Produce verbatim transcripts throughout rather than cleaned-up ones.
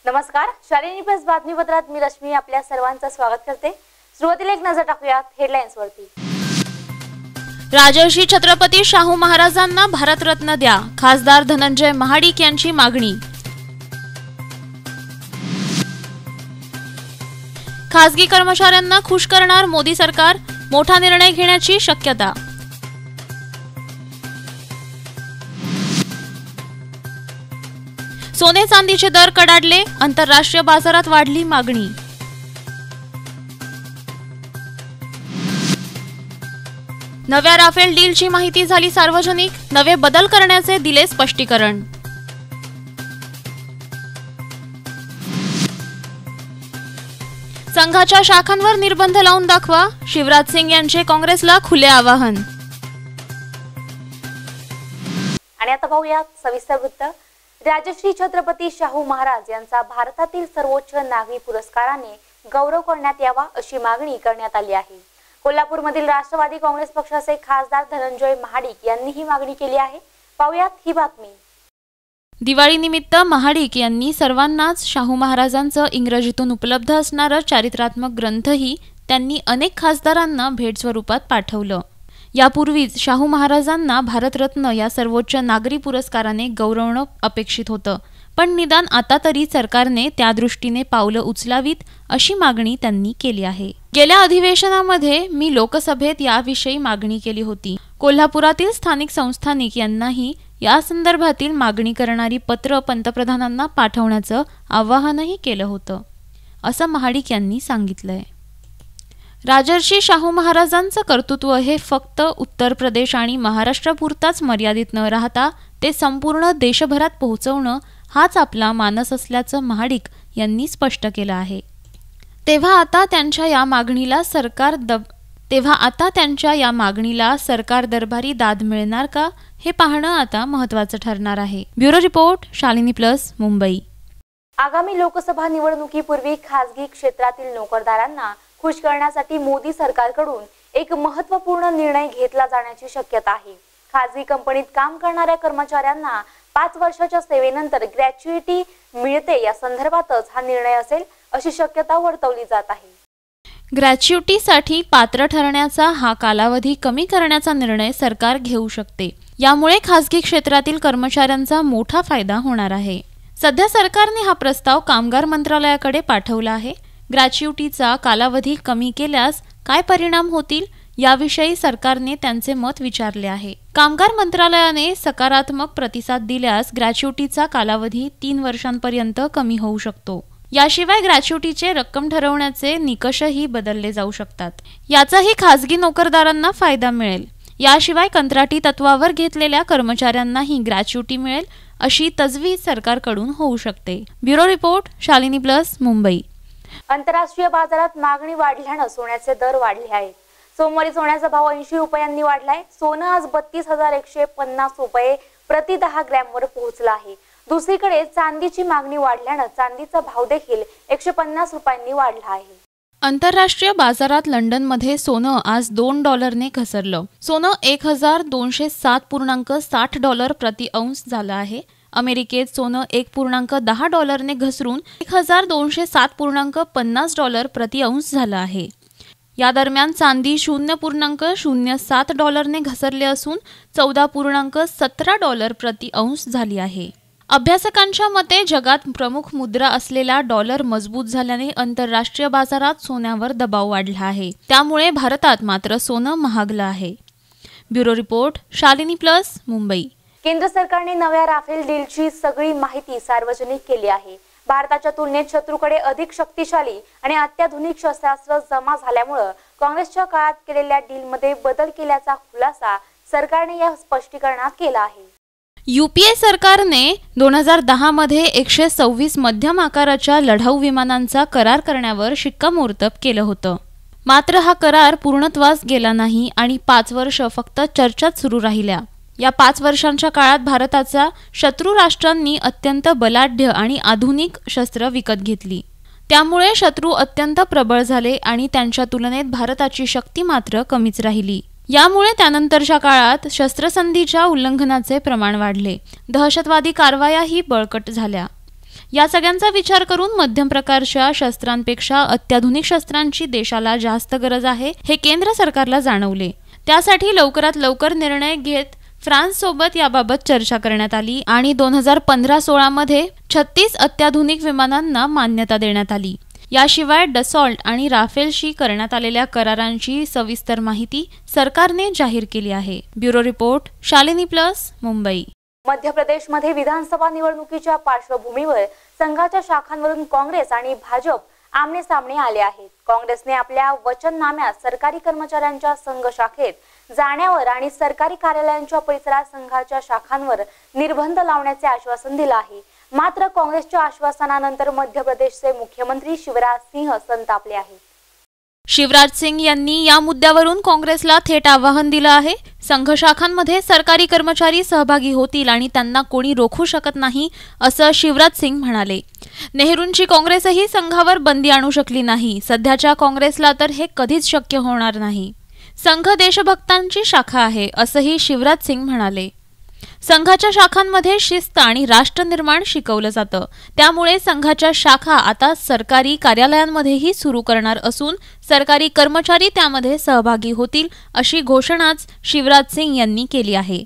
नमस्कार, शालिनी प्लस बातमीपत्रात मी रश्मी आपल्या सर्वांचं स्वागत करते। सुरुवातीला एक नजर टाकूयात हेडलाईन्स वरती। राजर्षी छत्रपती शाहू महाराजांना भारतरत्न द्या, खासदार धनंजय महाडिक यांची मागणी। खासगी कर्मचाऱ्यांना खुश करणार मोदी सरकार, मोठा निर्णय घेण्याची शक्यता। सोने चांदीचे दर कडाडले, आंतरराष्ट्रीय बाजारात वाढली मागणी। नव्या राफेल डीलची माहिती झाली सार्वजनिक, नवे बदल करण्याचे दिले स्पष्टीकरण। संघाच्या शाखांवर निर्बंध लावून दाखवा, शिवराज सिंग यांचे काँग्रेसला खुले आवाहन। आणि आता पाहूयात सविस्तर वृत्त। राजश्री छत्रपती शाहू महाराज यांचा भारतातील सर्वोच्च नागरी पुरस्काराने गौरव करण्यात यावा अशी मागणी करण्यात आली आहे। कोल्हापूरमधील राष्ट्रवादी काँग्रेस पक्षाचे खासदार धनंजय महाडिक यांनी ही मागणी केली आहे। पाहूयात ही बातमी। दिवाळीनिमित्त महाडिक यांनी सर्वांनाच शाहू महाराजांचं इंग्रजीतून उपलब्ध असणारं चारित्रात्मक ग्रंथही त्यांनी अनेक खासदारांना भेट स्वरूपात पाठवलं। यापूर्वीच शाहू महाराजांना भारतरत्न या सर्वोच्च नागरी पुरस्काराने गौरवणं अपेक्षित होतं, पण निदान आता तरी सरकारने त्या दृष्टीने पावलं उचलावीत अशी मागणी त्यांनी केली आहे। गेल्या अधिवेशनामध्ये मी लोकसभेत याविषयी मागणी केली होती। कोल्हापुरातील स्थानिक संस्थानिक यांनाही या संदर्भातील मागणी करणारी पत्र पंतप्रधानांना पाठवण्याचं आवाहनही केलं होतं, असं महाडिक यांनी सांगितलंय। राजर्षी शाहू महाराजांचं कर्तृत्व हे फक्त उत्तर प्रदेश आणि महाराष्ट्रापुरताच मर्यादित न राहता ते संपूर्ण देशभरात पोहोचवणं हाच आपला मानस असल्याचं महाडिक यांनी स्पष्ट केलं आहे। तेव्हा आता त्यांच्या या मागणीला सरकार दब तेव्हा आता त्यांच्या या मागणीला सरकार दरबारी दाद मिळणार का हे पाहणं आता महत्त्वाचं ठरणार आहे। Bureau report, Shalini plus, Mumbai. आगामी लोकसभा निवडणुकीपूर्वी खासगी क्षेत्रातील नोकरदारांना खुश करण्यासाठी मोदी सरकारकडून एक महत्त्वपूर्ण निर्णय घेतला जाण्याची शक्यता आहे। खासगी कंपनीत काम करणाऱ्या कर्मचाऱ्यांना पाच वर्षाच्या सेवेनंतर ग्रॅच्युइटी मिळते, या संदर्भातच हा निर्णय असेल अशी शक्यता वर्तवली जात आहे। ग्रॅच्युइटीसाठी पात्र ठरण्याचा हा कालावधी कमी करण्याचा निर्णय सरकार घेऊ शकते। यामुळे खासगी क्षेत्रातील कर्मचाऱ्यांचा मोठा फायदा होणार आहे। सध्या सरकारने हा प्रस्ताव कामगार मंत्रालयाकडे पाठवला आहे। ग्रॅच्युइटीचा कालावधी कमी केल्यास काय परिणाम होतील याविषयी सरकारने त्यांचे मत विचारले आहे। कामगार मंत्रालयाने सकारात्मक प्रतिसाद दिल्यास ग्रॅच्युइटीचा कालावधी तीन वर्षांपर्यंत कमी होऊ शकतो। याशिवाय ग्रॅच्युइटीचे रक्कम ठरवण्याचे निकषही बदलले जाऊ शकतात। याचाही खासगी नोकरदारांना फायदा मिळेल। याशिवाय कंत्राटी तत्वावर घेतलेल्या कर्मचाऱ्यांनाही ग्रॅच्युइटी मिळेल अशी तजवीज सरकारकडून होऊ शकते। Bureau report, Shalini plus, Mumbai. आंतरराष्ट्रीय बाजारात मागणी वाढल्याने सोन्याचे दर वाढले आहेत। सोमवारी सोन्याचा भाव ऐंशी रुपयांनी वाढलाय। सोनं आज बत्तीस हजार एकशे पन्नास रुपये प्रति दहा ग्रॅमवर पोहोचला आहे। दुसरीकडे चांदीची मागणी वाढल्याने चांदीचा भाव देखील एकशे पन्नास रुपयांनी वाढला आहे। आंतरराष्ट्रीय बाजारात लंडनमध्ये सोनं आज दोन डॉलरने घसरलं। सोनं एक हजार दोनशे सात पूर्णांक साठ डॉलर प्रति औंस झालं आहे। अमेरिकेत सोनं एक पूर्णांक दहा डॉलरने घसरून एक हजार दोनशे सात पूर्णांक पन्नास डॉलर प्रति औंस झालं आहे। या दरम्यान चांदी शून्य पूर्णांक शून्य सात डॉलरने घसरले असून चौदा पूर्णांक सतरा डॉलर प्रति औंस झाली आहे। अभ्यासकांच्या मते जगात प्रमुख मुद्रा असलेला डॉलर मजबूत झाल्याने आंतरराष्ट्रीय बाजारात सोन्यावर दबाव वाढला आहे। त्यामुळे भारतात मात्र सोनं महागलं आहे। Bureau report, Shalini plus, Mumbai. केंद्र सरकारने नव्या राफेल डीलची सगळी माहिती सार्वजनिक केली आहे। भारताच्या तुलनेत शत्रूकडे अधिक शक्तिशाली आणि अत्याधुनिक शस्त्रास्त्र जमा झाल्यामुळे काँग्रेसच्या काळात केलेल्या डीलमध्ये बदल केल्याचा खुलासा सरकारने या स्पष्टीकरणात केला आहे। यूपीए सरकारने दोन हजार दहा मध्ये एकशे सव्वीस मध्यम आकाराच्या लढाऊ विमानांचा करार करण्यावर शिक्कामोर्तब केलं होतं। मात्र हा करार पूर्णत्वास गेला नाही आणि पाच वर्ष फक्त चर्चाच सुरू राहिल्या। या पाच वर्षांच्या काळात भारताच्या शत्रू राष्ट्रांनी अत्यंत बलाढ्य आणि आधुनिक शस्त्र विकत घेतली। त्यामुळे शत्रू अत्यंत प्रबळ झाले आणि त्यांच्या तुलनेत भारताची शक्ती मात्र कमीच राहिली। यामुळे त्यानंतरच्या काळात शस्त्रसंधीच्या उल्लंघनाचे प्रमाण वाढले, दहशतवादी कारवायाही बळकट झाल्या। या सगळ्यांचा विचार करून मध्यम प्रकारच्या शस्त्रांपेक्षा अत्याधुनिक शस्त्रांची देशाला जास्त गरज आहे हे केंद्र सरकारला जाणवले. त्यासाठी लवकरात लवकर निर्णय घेत फ्रान्स सोबत याबाबत चर्चा करण्यात आली आणि दोन हजार पंधरा सोळा मध्ये छत्तीस अत्याधुनिक विमानांना मान्यता देण्यात आली. याशिवाय डसॉल्ट आणि राफेलशी करण्यात आलेल्या करारांची सविस्तर माहिती सरकारने जाहीर केली आहे. Bureau report, Shalini plus, Mumbai. मध्य प्रदेशमध्ये विधानसभा निवडणुकीच्या पार्श्वभूमीवर संघाच्या शाखांवरून काँग्रेस आणि भाजप आमने सामने आले आहेत. काँग्रेसने आपल्या वचननाम्यात सरकारी कर्मचाऱ्यांच्या संघ शाखेत जाण्यावर आणि सरकारी कार्यालयांच्या परिसरात संघाच्या शाखांवर निर्बंध लावण्याचे आश्वासन दिले आहे. मात्र काँग्रेसच्या आश्वासनानंतर मध्य प्रदेशचे मुख्यमंत्री शिवराज सिंह संतापले आहेत. शिवराज सिंग यांनी या मुद्द्यावरून काँग्रेसला थेट आवाहन दिलं आहे. संघ शाखांमध्ये सरकारी कर्मचारी सहभागी होतील आणि त्यांना कोणी रोखू शकत नाही असं शिवराज सिंग म्हणाले. नेहरूंची काँग्रेसही संघावर बंदी आणू शकली नाही. सध्याच्या काँग्रेसला तर हे कधीच शक्य होणार नाही. संघ देशभक्तांची शाखा आहे असंही शिवराज सिंग म्हणाले. संघाच्या शाखांमध्ये शिस्त आणि राष्ट्रनिर्माण शिकवलं जातं. त्यामुळे संघाच्या शाखा आता सरकारी कार्यालयांमध्येही सुरू करणार असून सरकारी कर्मचारी त्यामध्ये सहभागी होतील अशी घोषणाच शिवराज सिंग यांनी केली आहे.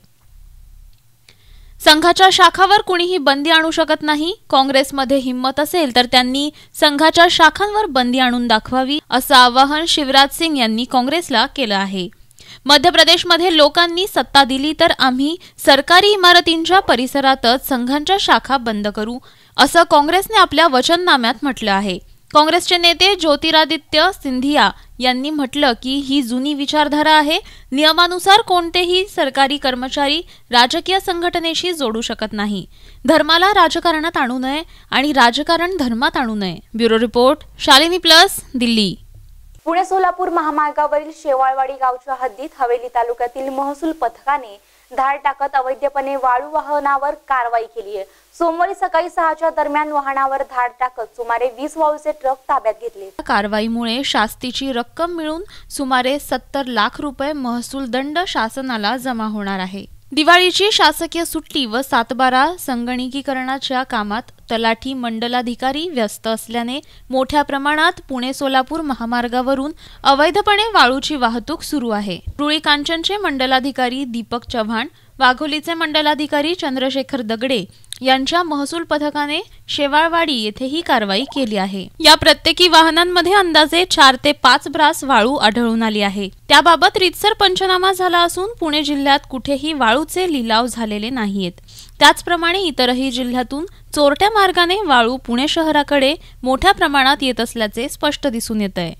संघाच्या शाखावर कुणीही बंदी आणू शकत नाही. काँग्रेसमध्ये हिंमत असेल तर त्यांनी संघाच्या शाखांवर बंदी आणून दाखवावी असं आवाहन शिवराज सिंग यांनी काँग्रेसला केलं आहे. मध्य प्रदेशमध्ये लोकांनी सत्ता दिली तर आम्ही सरकारी इमारतींच्या परिसरातच संघांच्या शाखा बंद करू असं काँग्रेसने आपल्या वचननाम्यात म्हटलं आहे. काँग्रेसचे नेते ज्योतिरादित्य सिंधिया यांनी म्हटलं की ही जुनी विचारधारा आहे. नियमानुसार कोणतेही सरकारी कर्मचारी राजकीय संघटनेशी जोडू शकत नाही. धर्माला राजकारणात आणू नये आणि राजकारण धर्मात आणू नये. Bureau report, Shalini plus, Delhi. Pune Solapur महामार्गावरील शेवाळवाडी गावच्या हद्दीत हवेली तालुक्यातील महसूल पथकाने धाड टाकत अवैधपणे वाळू वाहनावर कारवाई केली आहे. सोमवारी सकाळी सहाच्या दरम्यान वाहनावर धाड टाकत सुमारे वीस वाळूचे ट्रक ताब्यात घेतले. कारवाईमुळे शास्तीची रक्कम मिळून सुमारे सत्तर लाख रुपये महसूल दंड शासनाला जमा होणार आहे. दिवाळीची शासकीय सुट्टी व सातबारा संगणकीकरणाच्या कामात तलाठी मंडलाधिकारी व्यस्त असल्याने मोठ्या प्रमाणात पुणे सोलापूर महामार्गावरून अवैधपणे वाळूची वाहतूक सुरू आहे. रुळी कांचनचे मंडलाधिकारी दीपक चव्हाण, वाघोलीचे मंडलाधिकारी चंद्रशेखर दगडे यांच्या महसूल पथकाने शेवाळवाडी येथे ही कारवाई केली आहे. या प्रत्येकी वाहनांमध्ये अंदाजे चार ते पाच ब्रास वाळू आढळून आली आहे. त्याबाबत रीतसर पंचनामा झाला असून पुणे जिल्ह्यात कुठेही वाळूचे लिलाव झालेले नाहीत. त्याचप्रमाणे इतरही जिल्ह्यातून चोरट्या मार्गाने वाळू पुणे शहराकडे मोठ्या प्रमाणात येत असल्याचे स्पष्ट दिसून येत आहे.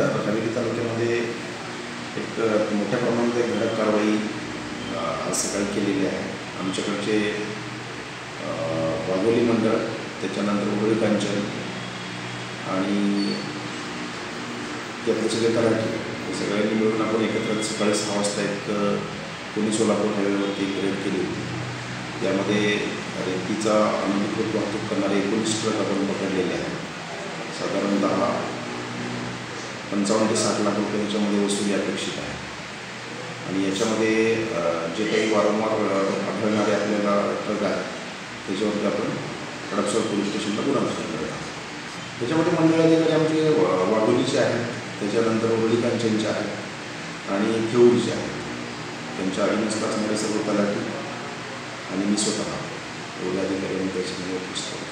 सकाळी केलेली आहे. आमच्याकडचे वाघोली मंडळ, त्याच्यानंतर उघडी कांचन आणि त्यातले सगळे तलाठी हे सगळ्यांनी मिळून आपण एकत्र सकाळी सहा वाजता एक पुणे सोलापूर हायवेवरती एक रेड केली होती. त्यामध्ये रेतीचा अनधिकृत वाहतूक करणारे एकोणीस ट्रक आपण पकडलेले आहेत. साधारणतः पंचावन्न ते साठ लाख रुपये याच्यामध्ये वसुली अपेक्षित आहे. आणि याच्यामध्ये जे काही वारंवार आढळणारे आपल्याला ट्रक आहेत त्याच्यावरती आपण हडपसर पोलीस स्टेशनला गुन्हा दाखल करत आहोत. त्याच्यामध्ये मंडळाधिकारी आमचे वाघोलीचे आहेत, त्याच्यानंतर उघडी कांचनचे आहेत आणि खेऊरचे आहेत. त्यांच्या अधीनस्थ असणारे सर्व तलाठी आणि मी स्वतः एवढ्या अधिकाऱ्यांनी त्याच्यामध्ये उपस्थित होतो.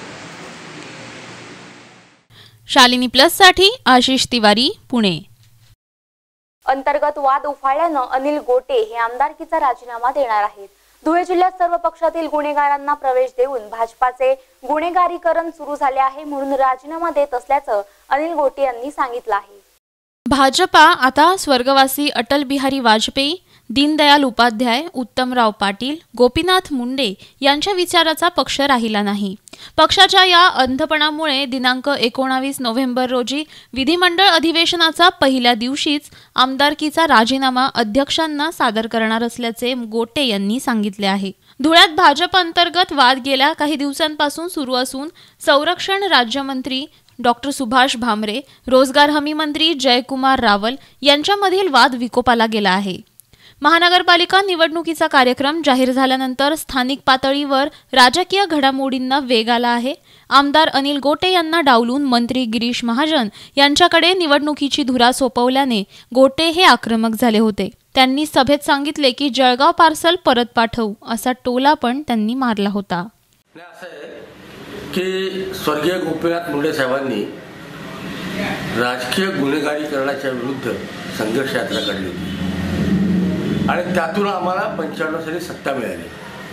शालिनी प्लस साठी आशिष तिवारी, पुणे. अंतर्गत वाद उफाळल्यानं अनिल गोटे हे आमदारकीचा राजीनामा देणार आहेत. धुळे जिल्ह्यात सर्व पक्षातील गुन्हेगारांना प्रवेश देऊन भाजपाचे गुन्हेगारीकरण सुरू झाले आहे, म्हणून राजीनामा देत असल्याचं अनिल गोटे यांनी सांगितलं आहे. भाजपा आता स्वर्गवासी अटल बिहारी वाजपेयी, दीनदयाल उपाध्याय, उत्तमराव पाटील, गोपीनाथ मुंडे यांच्या विचाराचा पक्ष राहिला नाही. पक्षाच्या या अंधपणामुळे दिनांक एकोणावीस नोव्हेंबर रोजी विधिमंडळ अधिवेशनाचा पहिल्या दिवशीच आमदारकीचा राजीनामा अध्यक्षांना सादर करणार असल्याचे गोटे यांनी सांगितले आहे. धुळ्यात भाजप अंतर्गत वाद गेल्या काही दिवसांपासून सुरू असून संरक्षण राज्यमंत्री डॉक्टर सुभाष भामरे, रोजगार हमी मंत्री जयकुमार रावल यांच्यामधील वाद विकोपाला गेला आहे. महानगरपालिका निवडणुकीचा कार्यक्रम जाहीर झाल्यानंतर स्थानिक पातळीवर राजकीय घडामोडींना वेग आला आहे. आमदार अनिल गोटे यांना डावलून मंत्री गिरीश महाजन यांच्याकडे निवडणुकीची धुरा सोपवल्याने गोटे हे आक्रमक झाले होते. त्यांनी सभेत सांगितले की जळगाव पार्सल परत पाठवू असा टोला पण त्यांनी मारला होता. असं आहे की स्वर्गीय गोपीनाथ मुंडे साहेबांनी राजकीय गुन्हेगारीकरणाच्या विरुद्ध संघर्ष यात्रा काढली होती आणि त्यातून आम्हाला पंच्याण्णव साली सत्ता मिळाली.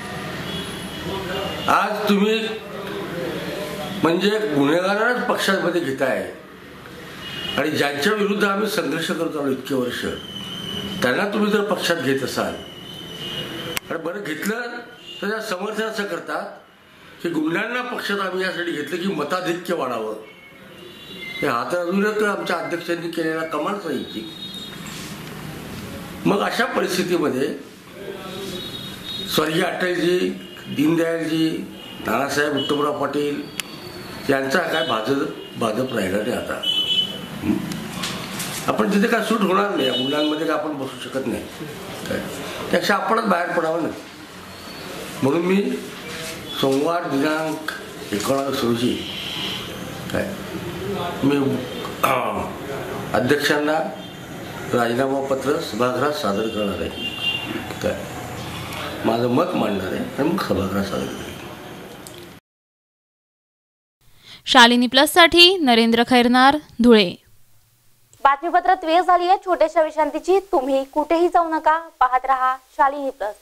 आज तुम्ही म्हणजे गुन्हेगारांनाच पक्षामध्ये घेताय आणि ज्यांच्या विरुद्ध आम्ही संघर्ष करत आलो इतके वर्ष त्यांना तुम्ही जर पक्षात घेत असाल आणि बरं घेतलं तर त्या समर्थन असं करतात की गुंडांना पक्षात आम्ही यासाठी घेतलं की मताधिक्य वाढावं. हे हा तर अजून आमच्या अध्यक्षांनी केलेला कमालच आहे. मग अशा परिस्थितीमध्ये स्वर्गीय अटलजी, दीनदयालजी, नानासाहेब उत्तमराव पाटील यांचा काय भाजप भाजप राहिला नाही. आता आपण तिथे काय सूट होणार नाही. मुलांमध्ये काय आपण बसू शकत नाही. काय त्यापेक्षा आपणच बाहेर पडावं ना. म्हणून मी सोमवार दिनांक एकोणावीस रोजी काय मी अध्यक्षांना राजीनामा पत्र सभागृहात सादर करणार आहे. काय माझं मत मांडणार आहे आणि मग सभागृहात सादर करेन. शालिनी प्लस साठी नरेंद्र खैरनार, धुळे. बातमीपत्रात वेळ झाली आहे छोट्याशा विश्रांतीची. तुम्ही कुठेही जाऊ नका, पाहत रहा शालिनी प्लस.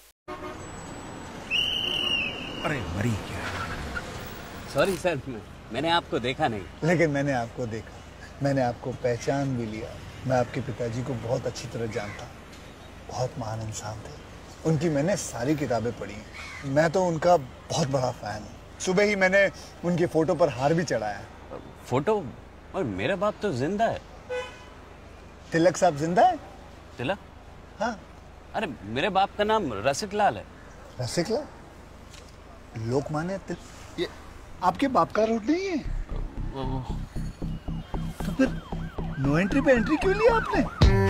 अरे मरी क्या? सॉरी सर, मैंने आपको देखा नहीं. लेकिन मैंने आपको देखा, मैंने आपको पहचान भी लिया. मैं आपके पिताजी को बहुत अच्छी तरह जानता. बहुत महान इंसान थे. उनकी मैंने सारी किताबें पढ़ी. मैं तो उनका बहुत बड़ा फैन हूँ. सुबह ही मैंने उनके फोटो पर हार भी चढ़ाया. फोटो? और मेरा बाप तो जिंदा है. तिलक साहब जिंदा है? तिलक? हाँ. अरे मेरे बाप का नाम रसिक लाल है. रसिक लाल? लोकमान्य तिलक? ये आपके बाप का रोड नहीं है? तो फिर नो एंट्री पे एंट्री क्यों लिया आपने?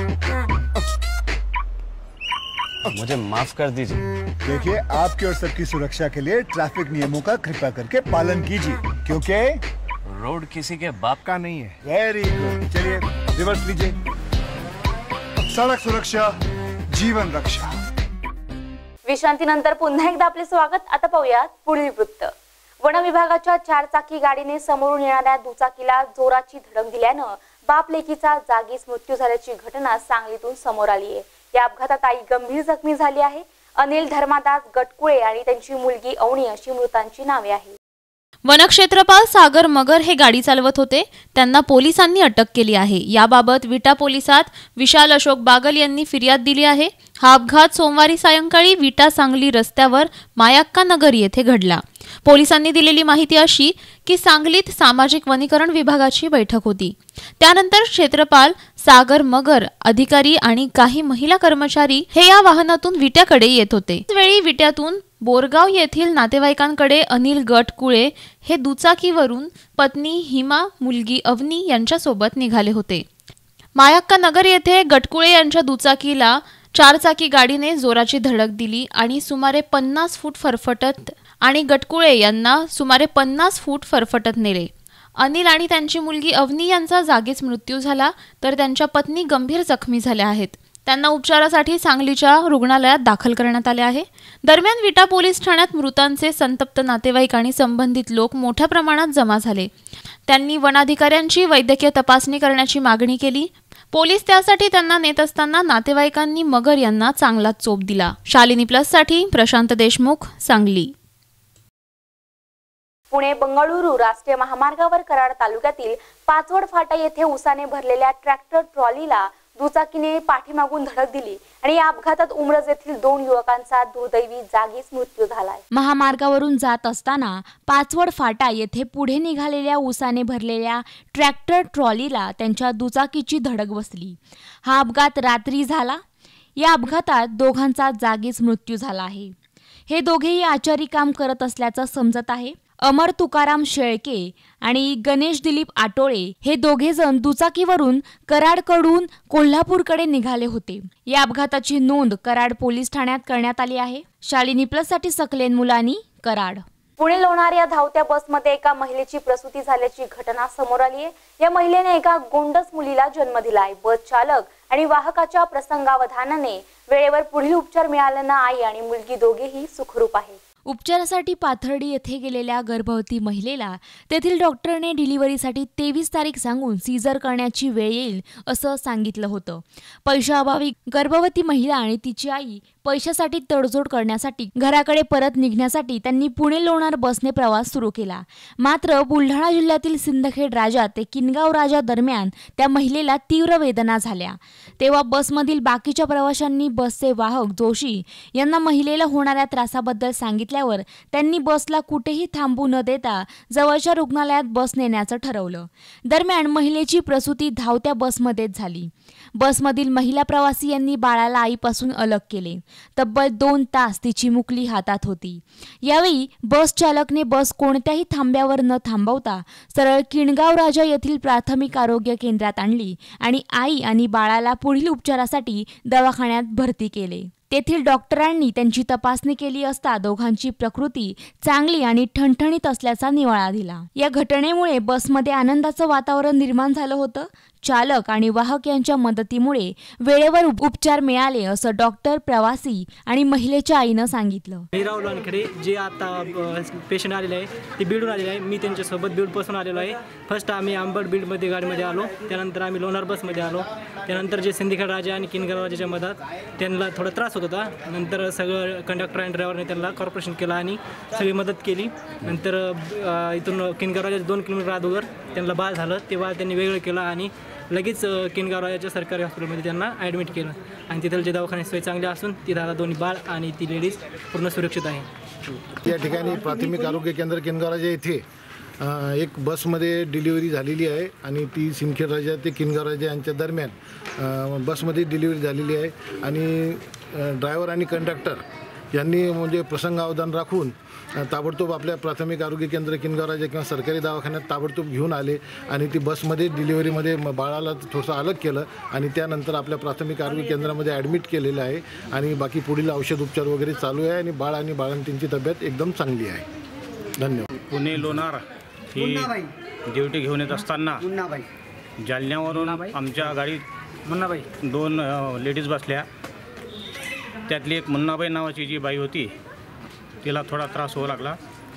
मुझे माफ कर दीजिए. देखिए, आपकी और सबकी सुरक्षा के लिए ट्रैफिक नियमों का कृपया करके पालन कीजिए, क्योंकि रोड किसी के बाप का नहीं है. Very good. चलिए रिवर्स लीजिए. सड़क सुरक्षा, जीवन रक्षा. विश्रांतीनंतर पुन्हा एकदा आपले स्वागत. आता पाहूयात पुढील वृत्त. वन विभागाच्या चारचाकी गाडीने समोरून येणाऱ्या दुचाकीला जोराची धडक दिल्यानं बाप लेकीचा जागीच मृत्यू झाल्याची घटना सांगलीतून समोर आली आहे. या अपघातात आई गंभीर जखमी झाली आहे. अनिल धर्मादास गटकुळे आणि त्यांची मुलगी अवनी अशी मृतांची नावे आहेत. वनक्षेत्रपाल सागर मगर हे गाडी चालवत होते. त्यांना पोलिसांनी अटक केली आहे. याबाबत विटा पोलिसात विशाल अशोक बागल यांनी फिर्याद दिली आहे. हा अपघात सोमवारी सायंकाळी विटा सांगली रस्त्यावर मायाक्का नगर येथे घडला. पोलिसांनी दिलेली माहिती अशी की सांगलीत सामाजिक वनीकरण विभागाची बैठक होती. त्यानंतर क्षेत्रपाल सागर मगर, अधिकारी आणि काही महिला कर्मचारी हे या वाहनातून विट्याकडे येत होते. त्यावेळी विट्यातून बोरगाव येथील नातेवाईकांकडे अनिल गटकुळे हे दुचाकीवरून पत्नी हिमा, मुलगी अवनी यांच्यासोबत निघाले होते. मायाक्का नगर येथे गटकुळे यांच्या दुचाकीला चारचाकी गाडीने जोराची धडक दिली आणि सुमारे पन्नास फूट फरफटत आणि गटकुळे यांना सुमारे पन्नास फूट फरफटत नेले. अनिल आणि त्यांची मुलगी अवनी यांचा जागीच मृत्यू झाला, तर त्यांच्या पत्नी गंभीर जखमी झाल्या आहेत. त्यांना उपचारासाठी सांगलीच्या रुग्णालयात दाखल करण्यात आले आहे. दरम्यान विटा पोलीस ठाण्यात मृतांचे संतप्त नातेवाईक आणि संबंधित लोक मोठ्या प्रमाणात जमा झाले. त्यांनी वनाधिकाऱ्यांची वैद्यकीय तपासणी करण्याची मागणी केली. पोलीस त्यासाठी त्यांना नेत असताना नातेवाईकांनी मगर यांना चांगलाच चोप दिला. शालिनी प्लस साठी प्रशांत देशमुख, सांगली. पुणे बंगळुरू राष्ट्रीय महामार्गावर कराड तालुक्यातील पाचवड फाटा येथे उसाने भरलेल्या ट्रॅक्टर ट्रॉलीला दुचाकीने पाठीमागून धडक दिली आणि या अपघातात उमरज येथील दोन युवकांचा दुर्दैवी जागीच मृत्यू झालाय. महामार्गावरून जात असताना पाचवड फाटा येथे पुढे निघालेल्या उसाने भरलेल्या ट्रॅक्टर ट्रॉलीला त्यांच्या दुचाकीची धडक बसली. हा अपघात रात्री झाला. या अपघातात दोघांचा जागीच मृत्यू झाला आहे. हे दोघेही आचारी काम करत असल्याचं समजत आहे. अमर तुकाराम शेळके आणि गणेश दिलीप आटोळे हे दोघे जण दुचाकीवरून कराडकडून कोल्हापूरकडे निघाले होते. या अपघाताची नोंद कराड पोलीस ठाण्यात करण्यात आली आहे. शालिनी प्लस साठी सकलेन मुलानी, कराड. पुणे लोणार या धावत्या बसमध्ये एका महिलेची प्रसूती झाल्याची घटना समोर आली आहे. या महिलेने एका गोंडस मुलीला जन्म दिलाय. बस चालक आणि वाहकाच्या प्रसंगावधानाने वेळेवर पुढील उपचार मिळाल्यानं आई आणि मुलगी दोघेही सुखरूप आहेत. उपचारासाठी पाथर्डी येथे गेलेल्या गर्भवती महिलेला तेथील डॉक्टरने डिलिव्हरीसाठी तेवीस तारीख सांगून सीझर करण्याची वेळ येईल असं सांगितलं होतं. पैशाअभावी गर्भवती महिला आणि तिची आई पैशासाठी तडजोड करण्यासाठी घराकडे परत निघण्यासाठी त्यांनी पुणे लोणार बसने प्रवास सुरू केला. मात्र बुलढाणा जिल्ह्यातील सिंदखेड राजा ते किनगाव राजा दरम्यान त्या महिलेला तीव्र वेदना झाल्या. तेव्हा बसमधील बाकीच्या प्रवाशांनी बसचे वाहक जोशी यांना महिलेला होणाऱ्या त्रासाबद्दल सांगितल्यावर त्यांनी बसला कुठेही थांबू न देता जवळच्या रुग्णालयात बस नेण्याचं ठरवलं. दरम्यान महिलेची प्रसूती धावत्या बसमध्येच झाली. बसमधील महिला प्रवासी यांनी बाळाला आईपासून अलग केले. तब्बल दोन तास तिची मुकली हातात होती. यावेळी बस चालकने बस कोणत्याही थांब्यावर न थांबवता सरळ किणगाव राजा येथील प्राथमिक आरोग्य केंद्रात आणली आणि आई आणि बाळाला पुढील उपचारासाठी दवाखान्यात भरती केले. तेथील डॉक्टरांनी त्यांची तपासणी केली असता दोघांची प्रकृती चांगली आणि ठणठणीत असल्याचा निवाळा दिला. या घटनेमुळे बसमध्ये आनंदाचं वातावरण निर्माण झालं होतं. चालक आणि वाहक यांच्या मदतीमुळे वेळेवर उपचार मिळाले असं डॉक्टर, प्रवासी आणि महिलेच्या आईनं सांगितलं. राहुल वानखेडे जे आता पेशंट आलेले आहे ते बीडून आलेले आहे. मी त्यांच्यासोबत बीडपासून आलेलो आहे. फर्स्ट आम्ही आंबड बीडमध्ये गाडीमध्ये आलो, त्यानंतर आम्ही लोणार बसमध्ये आलो. त्यानंतर जे सिंदखेड राजा आणि किनगाव राजाच्या मधात त्यांना थोडा त्रास होत होता. नंतर सगळं कंडक्टर आणि ड्रायव्हरने त्यांना कॉर्पोरेशन केलं आणि सगळी मदत केली. नंतर इथून किनगाव राजा दोन किलोमीटर अगोदर त्यांना बाळ झालं तेव्हा त्यांनी वेगळं केलं आणि लगेच किनगाव राजाच्या सरकारी हॉस्पिटलमध्ये त्यांना ॲडमिट केलं आणि तिथलचे दवाखाने सोय चांगली असून तिथं आता दोन्ही बाळ आणि ती लेडीज पूर्ण सुरक्षित आहे. या ठिकाणी प्राथमिक आरोग्य केंद्र किनगाव राजा येथे एक बसमध्ये डिलिव्हरी झालेली आहे आणि ती सिंदखेड राजा ते किनगाव राजा यांच्या दरम्यान बसमध्ये डिलिव्हरी झालेली आहे आणि ड्रायव्हर आणि कंडक्टर यांनी म्हणजे प्रसंगावधान राखून ताबडतोब आपल्या प्राथमिक आरोग्य केंद्र किनगाव राजा किंवा सरकारी दवाखान्यात ताबडतोब घेऊन आले आणि ती बसमध्ये डिलिव्हरीमध्ये बाळाला थोडंसं अलग केलं आणि त्यानंतर आपल्या प्राथमिक आरोग्य केंद्रामध्ये ॲडमिट केलेलं आहे आणि बाकी पुढील औषध उपचार वगैरे चालू आहे आणि बाळ आणि बाळंतींची तब्येत एकदम चांगली आहे. धन्यवाद. पुणे लोणार ही ड्युटी घेऊन येत असताना जालन्यावरून आमच्या गाडीत दोन लेडीज बसल्या. त्यातली एक मुन्नाबाई नावाची जी बाई होती तिला थोडा त्रास होऊ लागला.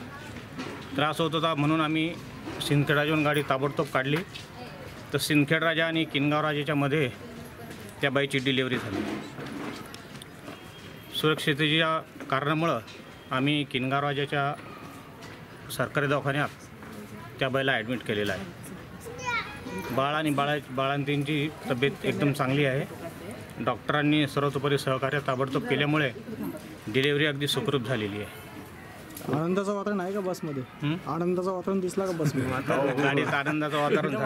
त्रास होत होता म्हणून आम्ही सिंदखेड राजाहून गाडी ताबडतोब काढली. तर सिंदखेड राजा आणि किनगाव राजाच्या मध्ये त्या बाईची डिलिव्हरी झाली. सुरक्षिततेच्या कारणामुळं आम्ही किनगाव राजाच्या सरकारी दवाखान्यात त्या बाईला ॲडमिट केलेलं आहे. बाळ आणि बाळा बाळांतींची तब्येत एकदम चांगली आहे. डॉक्टरांनी सर्वतोपरी सहकार्य ताबडतोब केल्यामुळे डिलिव्हरी अगदी सुखरूप झालेली आहे. आनंदाचं वातावरण आहे का बसमध्ये? आनंदाचं वातावरण दिसला का बसमध्ये? गाडीत आनंदाचं वातावरण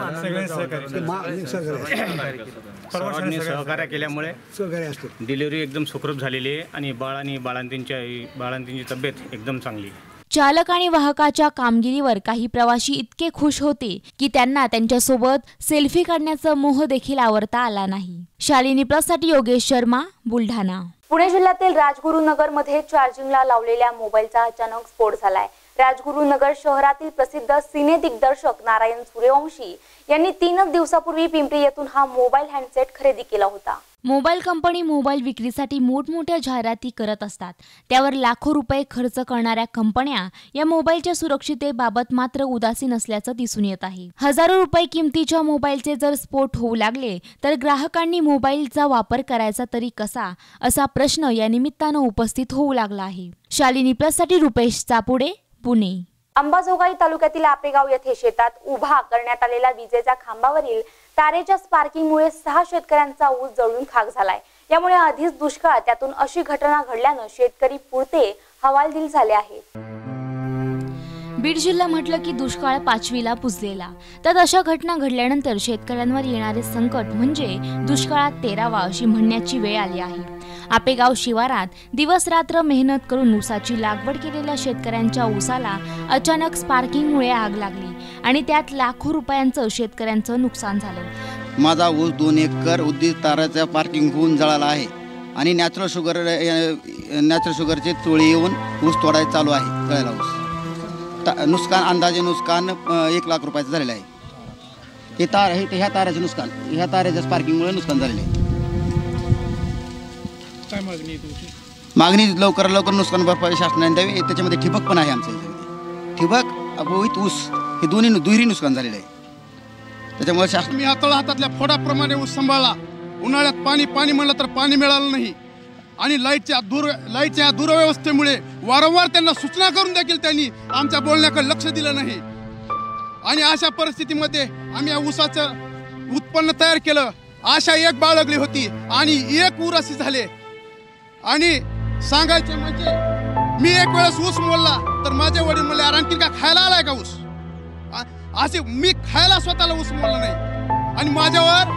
सर्वांनी सहकार्य केल्यामुळे डिलिव्हरी एकदम सुखरूप झालेली आहे आणि बाळ आणि बाळांतींच्या बाळांतींची तब्येत एकदम चांगली आहे. चालक आणि वाहकाच्या कामगिरीवर काही प्रवासी इतके खुश होते की त्यांना त्यांच्यासोबत सेल्फी काढण्याचा मोह देखील आवरता आला नाही. शालिनी प्लस साठी योगेश शर्मा, बुलढाणा. पुणे जिल्ह्यातील राजगुरुनगर मध्ये चार्जिंगला लावलेल्या मोबाईलचा अचानक स्फोट झालाय. राजगुरुनगर शहरातील प्रसिद्ध सिने दिग्दर्शक नारायण सूर्यवंशी यांनी तीनच दिवसापूर्वी पिंपरी येथून हा मोबाईल हँडसेट खरेदी केला होता. मोबाईल कंपनी मोबाईल विक्रीसाठी मोठमोठ्या जाहिराती करत असतात. त्यावर लाखो रुपये खर्च करणाऱ्या कंपन्या या मोबाईलच्या सुरक्षिततेबाबत मात्र उदासीन असल्याचं दिसून येत आहे. हजारो रुपये किमतीच्या मोबाईलचे जर स्फोट होऊ लागले तर ग्राहकांनी मोबाईलचा वापर करायचा तरी कसा, असा प्रश्न या निमित्तानं उपस्थित होऊ लागला आहे. शालिनी प्लस साठी रुपेश चापुडे, पुणे. अंबाजोगाई तालुक्यातील आपेगाव येथे शेतात उभा करण्यात आलेल्या विजेच्या खांबावरील तारेच्या स्पार्किंगमुळे सहा शेतकऱ्यांचा ऊस जळून खाक झालाय. यामुळे आधीच दुष्काळ, त्यातून अशी घटना घडल्यानं शेतकरी पुरते हवालदिल झाले आहेत. बीड जिल्हा म्हटलं की दुष्काळ पाचवीला पुजलेला. त्यात अशा घटना घडल्यानंतर शेतकऱ्यांवर येणारे संकट म्हणजे दुष्काळात तेरावा अशी म्हणण्याची वेळ आली आहे. आपेगाव शिवारात दिवस रात्र मेहनत करून ऊसाची लागवड केलेल्या शेतकऱ्यांच्या ऊसाला अचानक स्पार्किंगमुळे आग लागली आणि त्यात लाखो रुपयांचं शेतकऱ्यांचं नुकसान झालं। माझा ऊस दोन एकर उद्दिष्ट ताराचा पार्किंग होऊन जळाला आहे आणि नॅचरल शुगर नॅचरल शुगरचे टोळी येऊन ऊस तोडायला चालू आहे। जळाला ऊस नुकसान अंदाजे नुकसान एक लाख रुपयाचं झालेलं आहे। हे तार हे ह्या ताराचे नुकसान ह्या ताराच्या स्पार्किंगमुळे नुकसान झालेलं आहे। काय मागणी तुमची? मागणी लवकर लवकर नुकसान भरपाई शासनाने द्यावी। त्याच्यामध्ये ठिबक पण आहे आमच्या इथे, ठिबक विथ ऊस हे दोन्ही दुहेरी नुकसान झालेलं आहे। त्याच्यामुळे शासन मी हाताळा हातातल्या फोडाप्रमाणे ऊस सांभाळला। उन्हाळ्यात पाणी पाणी म्हणलं तर पाणी मिळालं नाही आणि लाईटच्या दूर लाईटच्या दुरव्यवस्थेमुळे वारंवार त्यांना सूचना करून देखील त्यांनी आमच्या बोलण्याकडे लक्ष दिलं नाही आणि अशा परिस्थितीमध्ये आम्ही या ऊसाचं उत्पन्न तयार केलं। आशा एक बाळगली होती आणि एक उरासी झाले आणि सांगायचे म्हणजे मी एक वेळेस ऊस मोडला तर माझे वडील म्हणले आणखी का खायला आलाय का ऊस, असे मी खायला स्वतःला ऊस मोडला नाही आणि माझ्यावर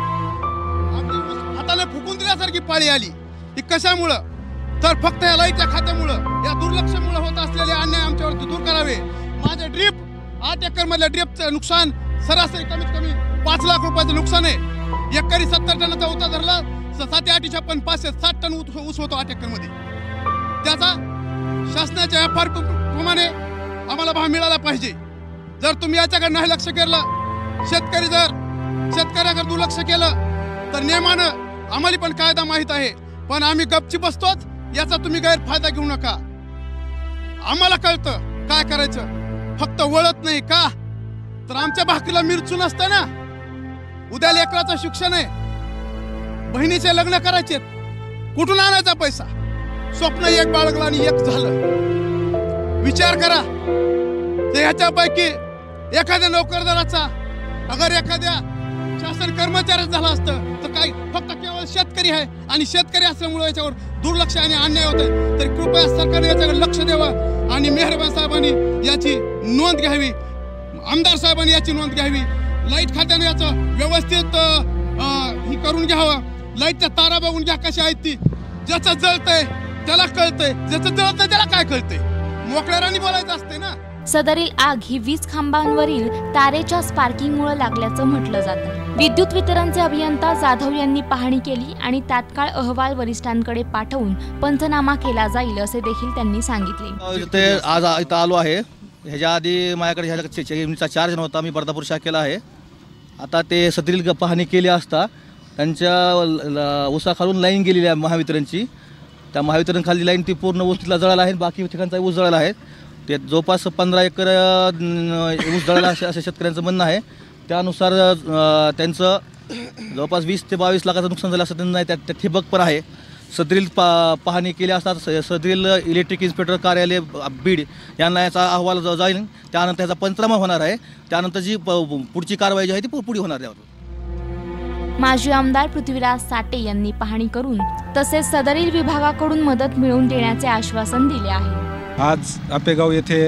हाताने फुकून दिल्यासारखी पाळी आली। ही कशामुळं तर फक्त या लाईटच्या खात्यामुळं या दुर्लक्षामुळे होत असलेले अन्याय आमच्यावर दूर करावे। माझे ड्रीप आठ एकर मधल्या ड्रीपचं नुकसान सरासरी कमीत कमी पाच लाख रुपयाचं नुकसान आहे। एकरी सत्तर टनाचा उता धरला सात आठ छप्पन पाचशे साठ टन ऊस होतो आठ एकर मध्ये। त्याचा शासनाच्या एफ आर पी प्रमाणे आम्हाला भाव मिळाला पाहिजे। जर तुम्ही याच्याकडे नाही लक्ष केलं, शेतकरी जर शेतकऱ्याकडे दुर्लक्ष केलं तर नियमानं आम्हाला पण कायदा माहित आहे, पण आम्ही गपची बसतोच। याचा तुम्ही गैरफायदा घेऊ नका। आम्हाला कळतं काय करायचं, फक्त वळत नाही का तर आमच्या भाकरीला मिरचू नसतं ना। उद्या लेकराचं शिक्षण आहे, बहिणीचे लग्न करायचे, कुठून आणायचा पैसा? स्वप्न एक बाळगलं आणि एक झालं। विचार करा, ह्याच्यापैकी एखाद्या नोकरदाराचा अगर एखाद्या शासन कर्मचारी झाला असतं तर काय फक्त केवळ शेतकरी आहे आणि शेतकरी असल्यामुळे याच्यावर दुर्लक्ष आणि अन्याय होते। तर कृपया सरकारने याच्याकडे लक्ष द्यावं आणि मेहरबान साहेबांनी याची नोंद घ्यावी, आमदार साहेबांनी याची नोंद घ्यावी। लाईट खात्याने याचं व्यवस्थित ही करून घ्यावं। लाईटच्या तारा बघून घ्या कशा आहेत ती, ज्याचं जळतंय त्याला कळतंय, ज्याचं जळत नाही त्याला काय कळतंय, मोकळ्यारानी बोलायचं असते ना। सदरील आग ही वीज खांबांवरील तारेच्या स्पार्किंगमुळे लागल्याचं म्हटलं जातं। विद्युत वितरणचे अभियंता जाधव यांनी पाहणी केली आणि तात्काळ अहवाल वरिष्ठांकडे पाठवून पंचनामा केला जाईल असे देखील त्यांनी सांगितले। ते आज इथं आलो आहे, ह्याच्या आधी माझ्याकडे ह्याचा चार्ज नव्हता, मी बर्दापूर शाखेला आहे। आता ते सदरील पाहणी केली असता त्यांच्या ऊसाखालून लाईन गेलेली आहे महावितरणची, त्या महावितरण खाली लाईन ती पूर्ण ऊस तिथला जळाला आहे, बाकी ठिकाणचा ऊस जळाला आहे। ते जवळपास पंधरा एकर ऊस जळाला असं शेतकऱ्यांचं म्हणणं आहे। त्यानुसार त्यांचं जवळपास वीस ते बावीस लाखाचं नुकसान झालं असं त्यांना त्या ठिबक पण आहे। सदरील पा पाहणी केली असता सदरील इलेक्ट्रिक इन्स्पेक्टर कार्यालय बीड यांना याचा अहवाल जाईल, त्यानंतर याचा पंचनामा होणार आहे, त्यानंतर जी पुढची कारवाई जी आहे ती पुढे होणार आहे। माजी आमदार पृथ्वीराज साठे यांनी पाहणी करून तसेच सदरील विभागाकडून मदत मिळवून देण्याचे आश्वासन दिले आहे। आज आपेगाव येथे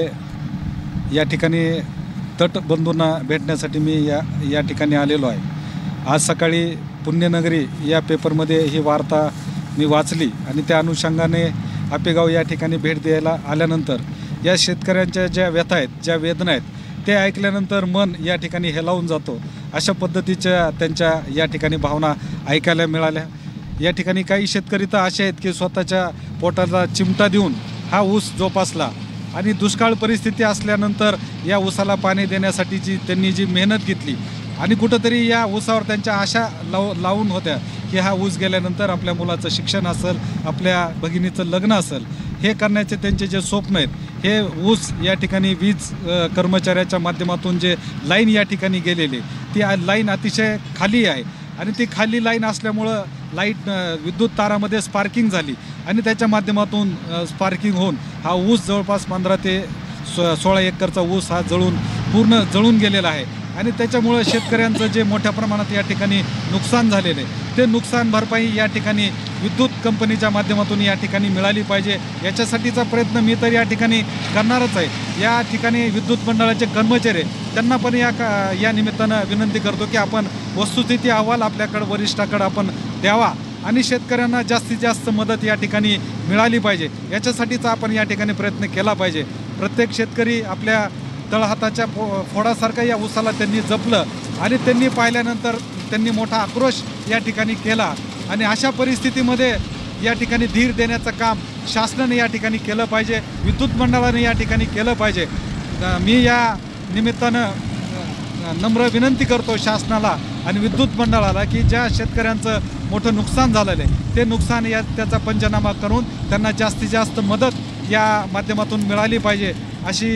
या ठिकाणी तटबंधूंना भेटण्यासाठी मी या या ठिकाणी आलेलो आहे। आज सकाळी पुण्यनगरी या पेपरमध्ये ही वार्ता मी वाचली आणि त्या अनुषंगाने आपेगाव या ठिकाणी भेट द्यायला आल्यानंतर या शेतकऱ्यांच्या ज्या व्यथा आहेत, ज्या वेदना आहेत, ते ऐकल्यानंतर मन या ठिकाणी हेलावून जातो। अशा पद्धतीच्या त्यांच्या या ठिकाणी भावना ऐकायला मिळाल्या। या ठिकाणी काही शेतकरी तर असे आहेत की स्वतःच्या पोटाला चिमटा देऊन हा ऊस जोपासला आणि दुष्काळ परिस्थिती असल्यानंतर या ऊसाला पाणी देण्यासाठीची त्यांनी जी मेहनत घेतली आणि कुठंतरी या ऊसावर त्यांच्या आशा लाव लावून होत्या की हा ऊस गेल्यानंतर आपल्या मुलाचं शिक्षण असेल, आपल्या भगिनीचं लग्न असेल, हे करण्याचे त्यांचे जे स्वप्न आहेत, हे ऊस या ठिकाणी वीज कर्मचाऱ्याच्या माध्यमातून जे लाईन या ठिकाणी गेलेली ती लाईन अतिशय खाली आहे आणि ती खाली लाईन असल्यामुळं लाईट विद्युत तारामध्ये स्पार्किंग झाली आणि त्याच्या माध्यमातून स्पार्किंग होऊन हा ऊस जवळपास पंधरा ते सो सोळा एकरचा ऊस हा जळून पूर्ण जळून गेलेला आहे आणि त्याच्यामुळं शेतकऱ्यांचं जे मोठ्या प्रमाणात या ठिकाणी नुकसान झालेलं आहे ते नुकसान भरपाई या ठिकाणी विद्युत कंपनीच्या माध्यमातून या ठिकाणी मिळाली पाहिजे। याच्यासाठीचा प्रयत्न मी तर या ठिकाणी करणारच आहे। या ठिकाणी विद्युत मंडळाचे कर्मचारी त्यांना पण या या निमित्तानं विनंती करतो की आपण वस्तुस्थिती अहवाल आपल्याकडं वरिष्ठाकडं आपण द्यावा आणि शेतकऱ्यांना जास्तीत जास्त मदत या ठिकाणी मिळाली पाहिजे, याच्यासाठीच आपण या ठिकाणी प्रयत्न केला पाहिजे. प्रत्येक शेतकरी आपल्या तळहाताच्या फो फोडासारखं या ऊसाला त्यांनी जपलं आणि त्यांनी पाहिल्यानंतर त्यांनी मोठा आक्रोश या ठिकाणी केला आणि अशा परिस्थितीमध्ये या ठिकाणी धीर देण्याचं काम शासनाने या ठिकाणी केलं पाहिजे, विद्युत मंडळाने या ठिकाणी केलं पाहिजे. मी या निमित्तानं नम्र विनंती करतो शासनाला आणि विद्युत मंडळाला की ज्या शेतकऱ्यांचं मोठं नुकसान झालेलं आहे ते नुकसान या त्याचा पंचनामा करून त्यांना जास्तीत जास्त मदत या माध्यमातून मिळाली पाहिजे अशी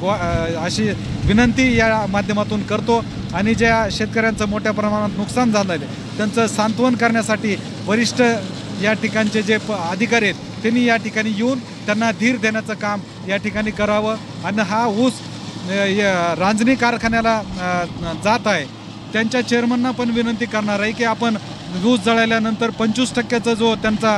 अशी विनंती या माध्यमातून करतो. आणि ज्या शेतकऱ्यांचं मोठ्या प्रमाणात नुकसान झालेलं आहे त्यांचं सांत्वन करण्यासाठी वरिष्ठ या ठिकाणचे जे प अधिकारी आहेत त्यांनी या ठिकाणी येऊन त्यांना धीर देण्याचं काम या ठिकाणी करावं. आणि हा ऊस रांजणी कारखान्याला जात आहे त्यांच्या चेअरमनना पण विनंती करणार आहे की आपण ऊस जळाल्यानंतर पंचवीस टक्क्याचा जो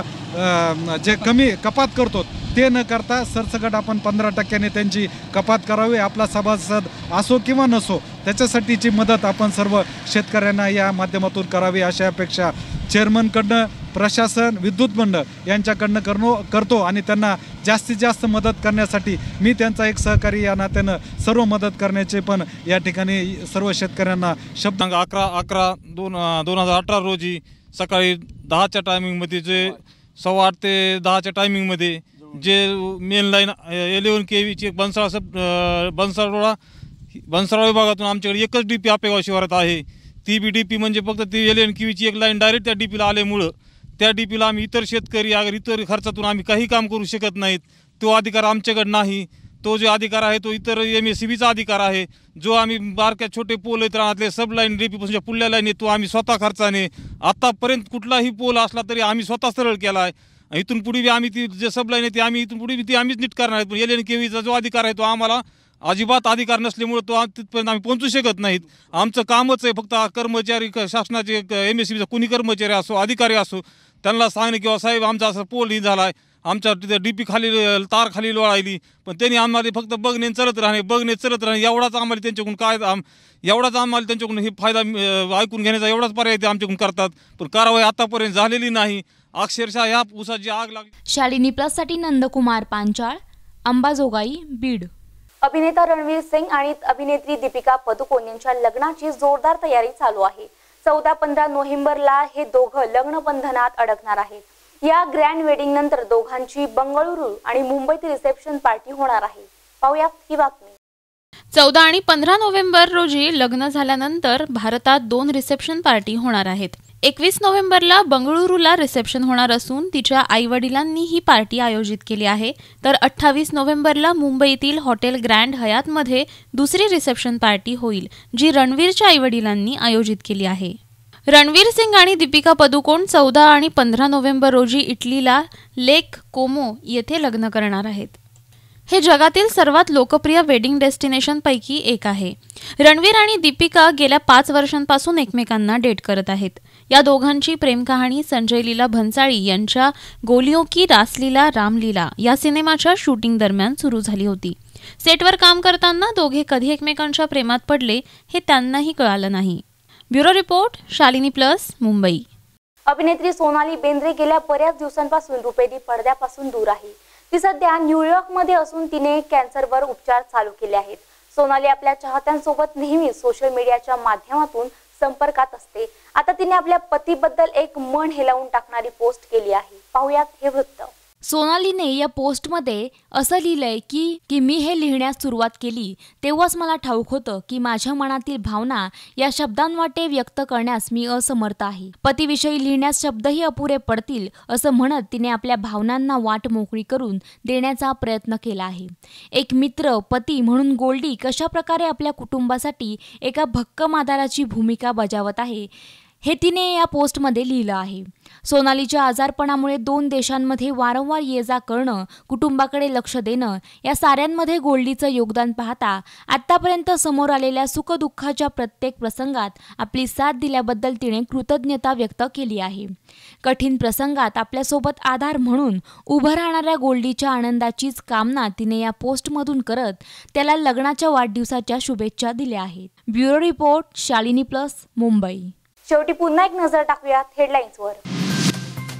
त्यांचा जे कमी कपात करतो ते न करता सरसकट आपण पंधरा टक्क्याने त्यांची कपात करावी. आपला सभासद असो किंवा नसो त्याच्यासाठीची मदत आपण सर्व शेतकऱ्यांना या माध्यमातून करावी अशी अपेक्षा चेअरमनकडनं, प्रशासन, विद्युत मंडळ यांच्याकडनं करणं करतो आणि त्यांना जास्तीत जास्त मदत करण्यासाठी मी त्यांचा एक सहकारी या नात्यानं सर्व मदत करण्याचे पण या ठिकाणी सर्व शेतकऱ्यांना शब्द. अकरा अकरा दोन दोन हजार अठरा रोजी सकाळी दहाच्या टायमिंगमध्ये जे सव्वा आठ ते दहाच्या टायमिंगमध्ये जे मेन लाईन एलेवन के व्हीची बनसाळा सब बनसाळा बनसाळा विभागातून आमच्याकडे एकच डी पी आपेगाव शिवारात आहे. ती बी डी पी म्हणजे फक्त ती एलेवन के व्हीची एक लाईन डायरेक्ट त्या डी पीला आल्यामुळं त्या डी पीला आम्ही इतर शेतकरी अगर इतर खर्चातून आम्ही काही काम करू शकत नाहीत. तो अधिकार आमच्याकडे नाही. तो जो अधिकार आहे तो इतर एम एस सी बीचा अधिकार आहे. जो आम्ही बारक्या छोटे पोल आहेत राहतले सब लाईन डी पीपासूनच्या पुढल्या लाईन तो आम्ही स्वतः खर्चाने आत्तापर्यंत कुठलाही पोल असला तरी आम्ही स्वतः सरळ केला आहे. इथून पुढे बी आम्ही ती जे सब लाईन आहे ती आम्ही इथून पुढे बी ती आम्हीच नीट करणार आहेत. पण एल एन के व्हीचा जो अधिकार आहे तो आम्हाला अजिबात अधिकार नसल्यामुळे तो तिथपर्यंत आम्ही पोहोचू शकत नाहीत. आमचं कामच आहे फक्त कर्मचारी शासनाचे एम एस सी बीचा कुणी कर्मचारी असो अधिकारी असो त्यांना सांगणे किंवा साहेब आमचा असं पोल ही झाला आहे आमच्या तिथे डी पी खाली तार खाली लोळायली पण त्यांनी आम्हाला फक्त बघणे चलत राहणे बघणे चलत राहणे एवढाच आम्हाला त्यांच्याकडून काय आम एवढाच आम्हाला त्यांच्याकडून हे फायदा ऐकून घेण्याचा एवढाच पर्याय ते आमच्याकडून करतात. पण कारवाई आतापर्यंत झालेली नाही. अक्षरशः या ऊसाची आग लागली. शालिनी प्लससाठी नंदकुमार पांचाळ, अंबाजोगाई, बीड. अभिनेता रणवीर सिंग आणि अभिनेत्री दीपिका पदुकोण यांच्या लग्नाची जोरदार तयारी चालू आहे. चौदा पंधरा नोव्हेंबरला हे दोघं लग्न बंधनात अडकणार आहेत. या ग्रँड वेडिंग नंतर दोघांची बंगळुरू आणि मुंबईत रिसेप्शन पार्टी होणार आहे. पाहूया ही बातमी. चौदा आणि पंधरा नोव्हेंबर रोजी लग्न झाल्यानंतर भारतात दोन रिसेप्शन पार्टी होणार आहेत. एकवीस नोव्हेंबरला बंगळुरूला रिसेप्शन होणार असून तिच्या आई वडिलांनी ही पार्टी आयोजित केली आहे. तर अठ्ठावीस नोव्हेंबरला मुंबईतील हॉटेल ग्रँड हयातमध्ये दुसरी रिसेप्शन पार्टी होईल जी रणवीरच्या आई वडिलांनी आयोजित केली आहे. रणवीर सिंग आणि दीपिका पदुकोण चौदा आणि पंधरा नोव्हेंबर रोजी इटलीला लेक कोमो येथे लग्न करणार आहेत. हे जगातील सर्वात लोकप्रिय वेडिंग डेस्टिनेशनपैकी एक आहे. रणवीर आणि दीपिका गेल्या पाच वर्षांपासून एकमेकांना डेट करत आहेत. या दोघांची प्रेमकहाणी संजय लीला भन्साळी यांच्या गोलियों की रासलीला रामलीला या सिनेमाच्या शूटिंग दरम्यान सुरू झाली होती. सेटवर काम करताना दोघे कधी एकमेकांच्या प्रेमात पडले हे त्यांनाही कळालं नाही. Bureau report, Shalini plus, Mumbai. अभिनेत्री सोनाली बेंद्रे गेल्या बऱ्याच दिवसांपासून रुपेरी पडद्यापासून दूर आहे. ती सध्या न्यूयॉर्कमध्ये असून तिने कॅन्सरवर उपचार चालू केले आहेत. सोनाली आपल्या चाहत्यांसोबत नेहमी सोशल मीडियाच्या माध्यमातून संपर्कात असते. आता तिने आपल्या पतीबद्दल एक मन हेलावून टाकणारी पोस्ट केली आहे. पाहूयात हे वृत्त. सोनालीने या पोस्टमध्ये असं लिहिलंय की की मी हे लिहिण्यास सुरुवात केली तेव्हाच मला ठाऊक होतं की माझ्या मनातील भावना या शब्दांवाटे व्यक्त करण्यास मी असमर्थ आहे. पतीविषयी लिहिण्यास शब्दही अपुरे पडतील असं म्हणत तिने आपल्या भावनांना वाट मोकळी करून देण्याचा प्रयत्न केला आहे. एक मित्र, पती म्हणून गोल्डी कशा प्रकारे आपल्या कुटुंबासाठी एका भक्कम आधाराची भूमिका बजावत आहे हे तिने या पोस्टमध्ये लिहिलं आहे. सोनालीच्या आजारपणामुळे दोन देशांमध्ये वारंवार ये जा करणं, कुटुंबाकडे लक्ष देणं या साऱ्यांमध्ये गोल्डीचं योगदान पाहता आत्तापर्यंत समोर आलेल्या सुखदुःखाच्या प्रत्येक प्रसंगात आपली साथ दिल्याबद्दल तिने कृतज्ञता व्यक्त केली आहे. कठीण प्रसंगात आपल्यासोबत आधार म्हणून उभं राहणाऱ्या गोल्डीच्या आनंदाचीच कामना तिने या पोस्टमधून करत त्याला लग्नाच्या वाढदिवसाच्या शुभेच्छा दिल्या आहेत. Bureau report, Shalini plus, Mumbai. शेवटी पुन्हा एक नजर टाकूयात हेडलाईन्सवर.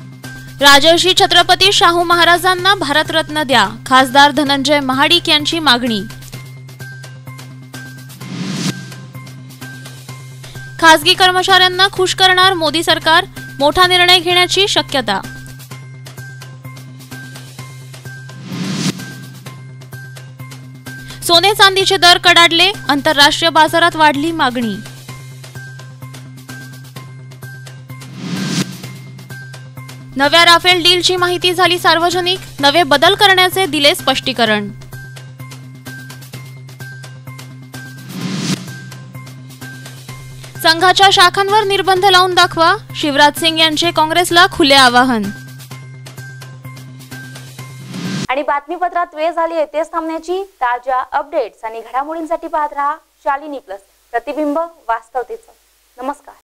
राजर्षी छत्रपती शाहू महाराजांना भारतरत्न द्या, खासदार धनंजय महाडिक यांची मागणी. खासगी कर्मचाऱ्यांना खुश करणार मोदी सरकार, मोठा निर्णय घेण्याची शक्यता. सोने चांदीचे दर कडाडले, आंतरराष्ट्रीय बाजारात वाढली मागणी. नव्या राफेल डीलची माहिती झाली सार्वजनिक, नवे बदल करण्याचे दिले स्पष्टीकरण. संघाच्या शाखांवर निर्बंध लावून दाखवा, शिवराज सिंग यांचे काँग्रेसला खुले आवाहन. आणि बातमीपत्रात वेळ झाली येथेच थांबण्याची. ताज्या अपडेट्स आणि घडामोडींसाठी पाहत रहा शालिनी प्लस, प्रतिबिंब वास्तवतेचं. नमस्कार.